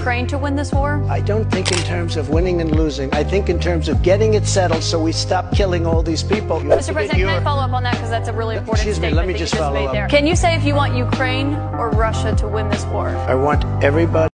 Ukraine to win this war? I don't think in terms of winning and losing. I think in terms of getting it settled so we stop killing all these people. Mr. President, can I follow up on that because that's a really important Excuse me, statement let me that you just follow made up. there. Can you say if you want Ukraine or Russia to win this war? I want everybody